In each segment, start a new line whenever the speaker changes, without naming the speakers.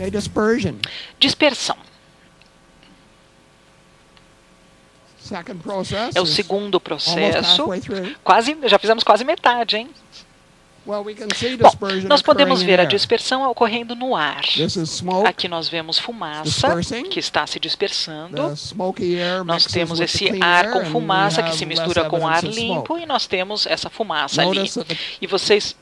Okay, dispersion.
Dispersão.
Second process
É o
is
segundo
almost
processo.
halfway through.
Já fizemos quase metade, hein?
Well, we can see
Bom,
dispersion
nós podemos
occurring
ver
in
a
air.
dispersão ocorrendo no ar.
This is smoke.
Aqui nós vemos fumaça
Dispersing.
que está se dispersando.
The smoky air
Nós
mixes
temos
with the
esse
clean
ar
air,
com
and we
fumaça que
have
se
less
mistura com ar
evidence of
limpo
smoke.
e nós temos essa fumaça ali.
Notice that the
E vocês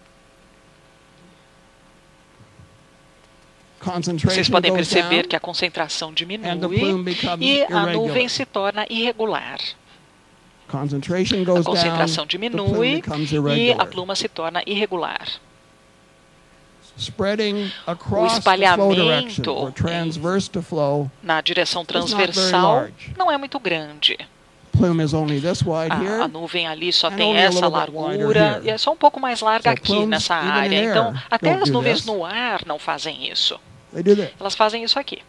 concentration
podem
goes
perceber
down,
que a concentração
and the
diminui
plume becomes
e a
irregular.
nuvem se torna irregular.
Concentration
A
goes
concentração
down, the plume
diminui
becomes
e a
irregular.
pluma se torna irregular.
Spreading
O
across the flow direction,
espalhamento
or transverse to flow,
na direção
not very
transversal
large.
não é muito grande.
plume is only this wide
A
here.
nuvem ali só
and
tem
only a
essa
little bit wider
largura
here.
e é só um pouco mais larga
So
aqui
plumes,
nessa
even in
área.
air,
Então, até
don't
as
do
nuvens
this.
no ar não fazem isso.
They do this.
Elas fazem isso aqui.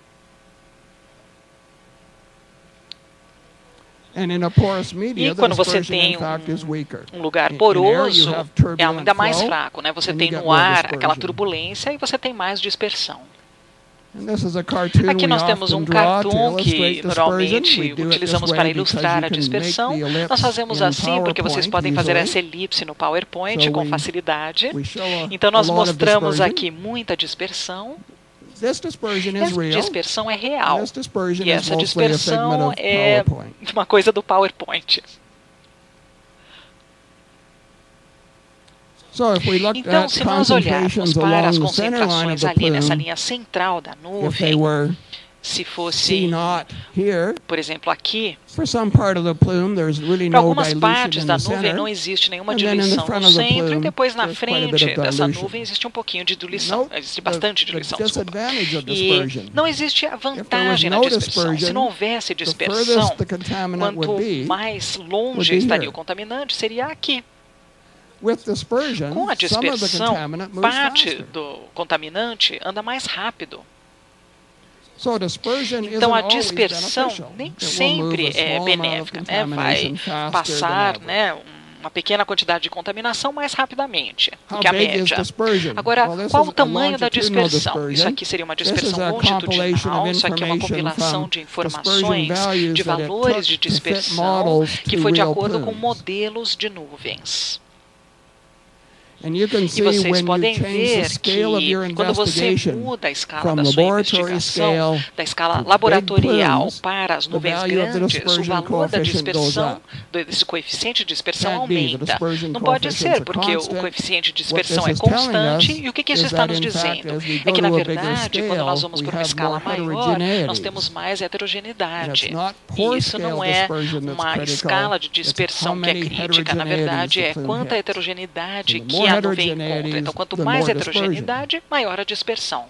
And in a porous media,
E
the
quando você
dispersion,
tem
in fact, is weaker.
um lugar
In air,
poroso,
you have
é
turbulent
ainda mais
flow,
fraco, né? Você
and you
tem
get
no
more
ar aquela
dispersion.
turbulência e você tem mais dispersão.
And this is a cartoon
Aqui nós
we
temos
often
um
draw to
cartoon que
illustrate dispersion.
normalmente
We do it
utilizamos
this
para
way because
ilustrar
you
a
can make
dispersão.
the ellipse
Nós fazemos
in
assim porque vocês
PowerPoint
podem fazer
easily.
essa elipse no PowerPoint
So
com
we-
facilidade.
We show
Então
a
nós
lot of
mostramos
dispersion.
aqui muita dispersão.
This dispersion is
Essa
real.
dispersão é real.
This dispersion
E
is
essa
mostly a figment
dispersão
of
é
PowerPoint.
uma coisa do PowerPoint.
So if we look
Então,
at
se nós olharmos
concentrations
para as
along the center line of
concentrações
the
ali nessa
plume,
linha central da
if they
nuvem,
were
se fosse,
C naught here,
por exemplo, aqui,
for some part of the plume, there's really
para
no
algumas
dilution
partes
in
da
the
nuvem
center.
não existe nenhuma
And then in the
diluição
front
no
of the
centro e
plume,
depois na
there's quite a bit
frente
of
dessa
dilution.
nuvem existe um pouquinho de diluição,
Note
existe bastante
the
diluição, desculpa.
disadvantage of
E
dispersion.
não existe a vantagem na
no
dispersão. Se
dispersion,
não houvesse
The
dispersão,
furthest the contaminant
quanto
would be,
mais
would
longe
be
estaria
here.
o contaminante, seria aqui.
With dispersion,
Com a
some of the
dispersão,
contaminant moves
parte
faster.
do contaminante anda mais rápido.
So dispersion
Então, a
isn't always
dispersão
beneficial.
nem
It will
sempre
move a
é
small amount of
benéfica, né? Vai
contamination faster
passar,
than
né, uma pequena quantidade de contaminação mais rapidamente do
How
que a
big is
média.
dispersion?
Agora,
Well, this
qual
is
o
a
tamanho da
longitudinal
dispersão? Isso
dispersion.
aqui seria uma
This is
dispersão
a compilation
longitudinal,
of
isso aqui é uma
information
compilação
from
de
dispersion
informações
values
de
that it
valores de
took to fit
dispersão
models
que
to
foi de
real
acordo com
plumes.
modelos de nuvens.
And you can
E
see
vocês
when you
podem
change the
ver
scale of your
que quando você
investigation
muda a escala
from
da sua
laboratory
investigação,
scale
da escala
to big
laboratorial
plumes,
para as
the
nuvens
value of the
grandes, o
dispersion
valor da
coefficient goes
dispersão,
up.
desse coeficiente de dispersão
Can't be. The
aumenta.
dispersion
Não pode
coefficient's
ser,
a
porque o
constant.
coeficiente de
What
dispersão
this
é
is telling
constante.
us
E o que isso
is
está
that,
nos
in fact,
dizendo?
as we
É
go
que, na
to a bigger
verdade, quando nós
scale,
vamos
we
para uma
have
escala
more
maior, nós
heterogeneity.
temos mais
And
heterogeneidade.
it's not
E
pore
isso não
scale
é
dispersion that's
uma
critical.
escala de
It's how
dispersão que é
many
crítica. Na
heterogeneities
verdade,
the
é
plume
quanta
hits.
heterogeneidade
So the
que
more
a nuvem
heterogeneities,
encontra. Então, quanto
the
mais
more dispersion.
heterogeneidade, maior a dispersão.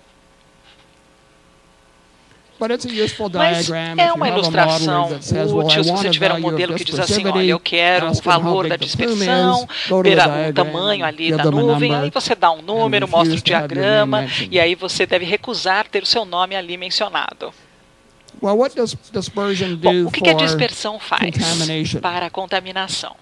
But it's a useful
Mas
diagram
é
if you
uma
have a
ilustração
modeler that says, well, I
útil se
want
você
a
tiver um
value of
modelo que diz assim, olha, eu
dispersivity,
quero o
ask them how
valor
big
da
the plume
dispersão,
is, go to
ver
the
o
diagram,
tamanho ali
give
da
them a
nuvem,
number,
aí você dá um número,
and
mostra o
refuse to have your name
diagrama,
mentioned.
e aí você deve recusar ter o seu nome ali mencionado.
Well, what does dispersion
Bom,
do
o que a
for
dispersão faz
contamination?
para a contaminação?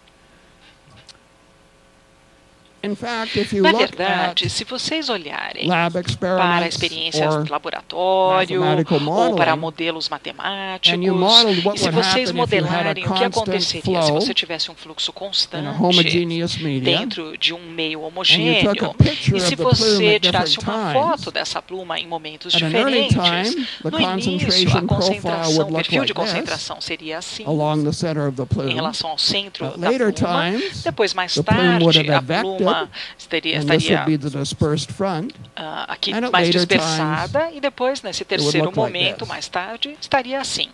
In fact, if you
Na
look
verdade,
at
se vocês olharem
lab
para
experiments
experiências
or
de laboratório
mathematical
ou para
modeling,
modelos matemáticos,
and you modeled what
e se
would
vocês
happen if you had a
modelarem o que
constant
aconteceria se
flow
você tivesse um fluxo
in a
constante
homogeneous media,
dentro de um meio
and you
homogêneo,
took a picture
e se
of the plume
você
at
tirasse
different
uma
times,
foto dessa pluma em momentos
at an early
diferentes,
time, the
no início a
concentration profile
concentração,
would
o
look
perfil
like
de
this,
concentração seria assim,
along the center of the
em
plume.
relação ao centro
At
da
later
pluma.
times,
Depois, mais
the plume would
tarde,
have
a pluma
advected, and this would be the dispersed front.
aqui
And at
mais
later
dispersada, e depois, nesse terceiro
look like
momento,
this.
mais tarde, estaria assim.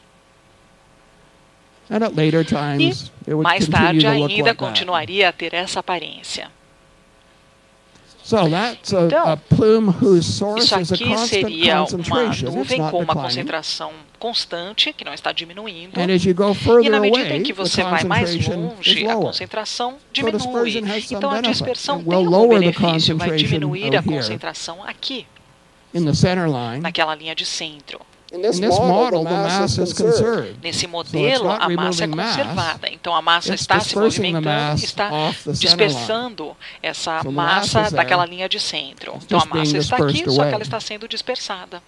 And at later
E
times, it would
mais
continue
tarde
to look
ainda
like that.
continuaria a ter essa aparência.
So that's a
Então,
plume whose source
Isso
is a
aqui
constant
seria uma
concentration. It's
nuvem
not
com uma
declining.
concentração constante, que não está diminuindo.
And as you go
E
further
na medida em
away,
que
the
você vai mais
concentration is
longe, a
lower.
concentração
So
diminui.
dispersion has some
Então, a
benefit.
dispersão
It
tem
will
um
lower the
benefício, vai
concentration
diminuir a
out here
concentração aqui,
in the center line.
naquela linha de centro.
In this model, the mass is conserved.
Nesse modelo, a massa é conservada. Então, a massa
It's
está se
dispersing the
movimentando,
mass
está
off the center
dispersando essa
So the
massa
mass is
daquela
there.
linha de centro.
It's
Então, a
just being
massa está aqui,
dispersed
só que
away.
ela está sendo dispersada.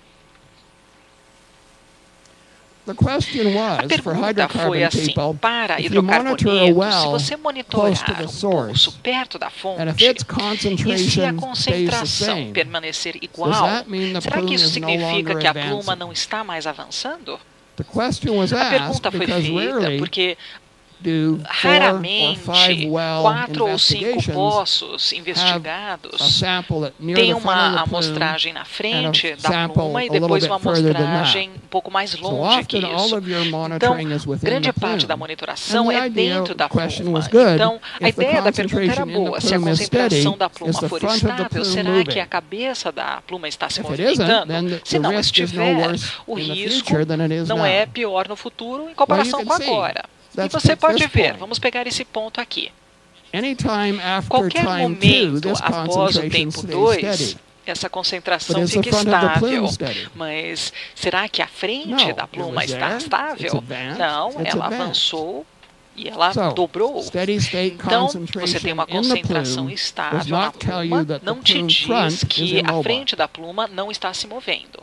The question
A
was, for
pergunta foi
hydrocarbon
assim,
people,
para
if you monitor a
hidrocarbonetos, se
well
você
close to
monitorar
the
um poço
source,
perto da
and if
fonte,
its
e se a
concentration stays the
concentração
same,
permanecer
does
igual,
that mean the
será que
plume
isso
is no
significa
longer
que a pluma
advancing?
não está mais avançando?
The question was
A
asked
pergunta foi
because
feita
rarely
porque
do 4 or 5
raramente
well
4 ou 5
investigations
poços
a
investigados
sample at near
têm
the front
uma
of the plume.
amostragem na frente da
sample
pluma
a
e depois
little
uma
bit further than that.
amostragem um pouco mais
So
longe que
often all
isso.
of your
Então,
monitoring is within
grande
the
parte da
plume.
monitoração
And the
é
idea
dentro da
question
pluma.
was good.
Então, a
If the
ideia da pergunta era
concentration in the
boa. Se a
plume is steady,
concentração da
is
pluma
the
for
front of the
estável,
plume
será
moving?
que a cabeça da pluma está se
If it isn't,
movimentando?
then
Se
the
não
risk is no
estiver,
worse
o
in the
risco
future than it is
não
now.
é pior no futuro em comparação
can
com
see.
agora. E
Let's
você
take
pode
this
ver,
point.
vamos pegar esse ponto aqui.
Anytime after
Qualquer
time 2,
momento
this
após o
concentration
tempo
stays
2,
steady.
essa
But
concentração
is the
fica
front of the plume
estável.
steady?
Mas será que a frente
No,
da
it
pluma
was
está
there, it's
estável?
advanced,
Não,
it's
ela
advanced.
avançou e ela
So,
dobrou.
steady state
Então, você
concentration
tem uma
in the
concentração
plume does
estável na
not tell you
pluma,
that the
não te
plume
diz
front is
que a
immobile.
frente da pluma não está se movendo.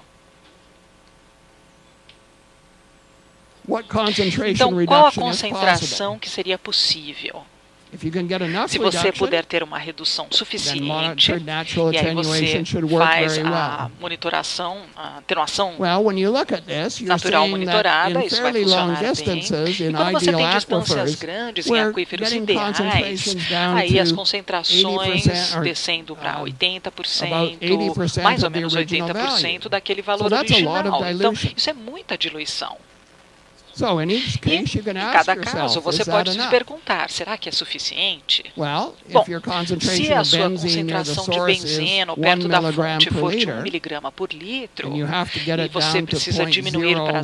What concentration
Então, qual a
reduction is possible?
concentração que seria possível?
If you can get enough
Se você
reduction,
puder ter uma redução
then
suficiente,
monitored natural
e aí você
attenuation should work
faz
very
a
well.
monitoração, a atenuação
Well, when you look at this, you're
natural
seeing that
monitorada,
in
isso vai
fairly long
funcionar bem.
distances,
E
in
quando você
ideal
tem distâncias
aquifers,
grandes em
we're
aquíferos
getting
ideais,
concentrations down
aí as
to
concentrações
80% or,
descendo para 80%,
about 80%
mais ou
of the
menos
original
80% daquele valor
So that's a lot of
original. Então,
dilution.
isso é muita diluição.
So in each
E,
case, you can
em
ask
cada
yourself,
caso, você
is
pode
that
se
enough?
perguntar, será que é suficiente?
Well,
Bom,
if your
se
concentration
a
of
sua
benzene near the
concentração de
source is
benzeno
1
perto da
milligram
fonte
per
for de 1
liter,
miligrama por litro,
and you have to get
e
it
você
down to
precisa diminuir para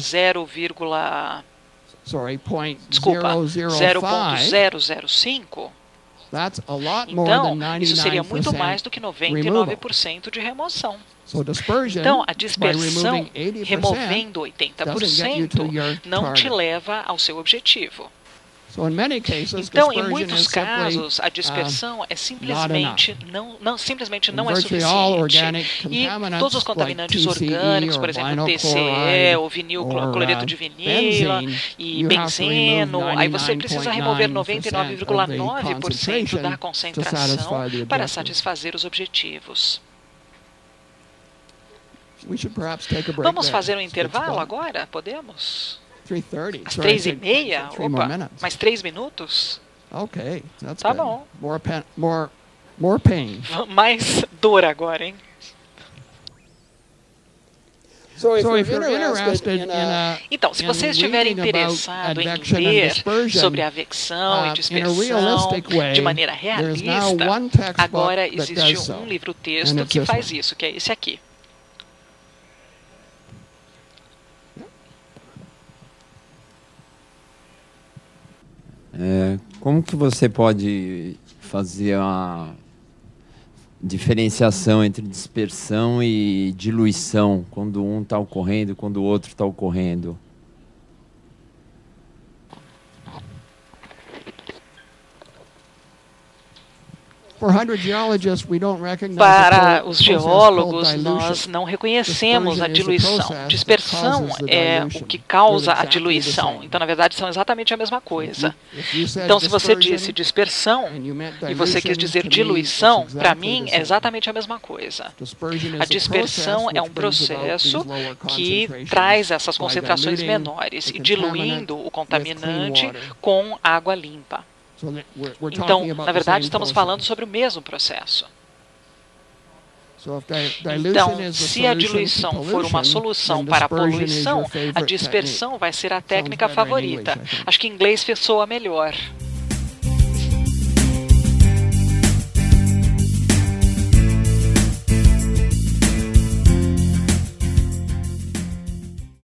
0.005,
0,005,
that's a lot more
então
than
isso seria muito mais
99%
do que
removal.
99% de remoção.
So dispersion,
Então, a
by
dispersão,
removing 80%,
removendo
doesn't get you to
80%,
your
não te
target.
leva ao seu objetivo.
So in many cases,
Então, em
dispersion
muitos
is simply
casos, a dispersão é simplesmente simplesmente não é
virtually all
suficiente.
organic
E
contaminants
todos os
like
contaminantes
TCE
orgânicos,
or
por exemplo,
vinyl
TCE,
chloride
ou vinil,
or,
cloreto de vinila
benzene,
e
you have to remove
benzeno, aí você precisa remover
99.9%
99,9% da
to
concentração
satisfy the
para
objective.
satisfazer os objetivos.
We should perhaps take a break
Vamos
there.
fazer um
It's
intervalo
about
agora? Podemos?
3:30.
Às
So I
3h30?
think 3 more
Opa,
minutes.
mais 3 minutos?
Okay, that's
Tá
good.
bom.
More pain.
Mais dor agora, hein?
So if you're interested in
Então, se você estiver interessado em ler sobre avecção e dispersão de maneira realista, agora existe um livro-texto que faz isso, que é esse aqui.
Como que você pode fazer a diferenciação entre dispersão e diluição quando um está ocorrendo e quando o outro está ocorrendo?
Para os geólogos, nós não reconhecemos a diluição. Dispersão é o que causa a diluição. Então, na verdade, são exatamente a mesma coisa. Então, se você disse dispersão e você quis dizer diluição, para mim é exatamente a mesma coisa. A dispersão é um processo que traz essas concentrações menores e diluindo o contaminante com água limpa. Então, na verdade, estamos falando sobre o mesmo processo. Então, se a diluição for uma solução para a poluição, a dispersão vai ser a técnica favorita. Acho que em inglês soa melhor.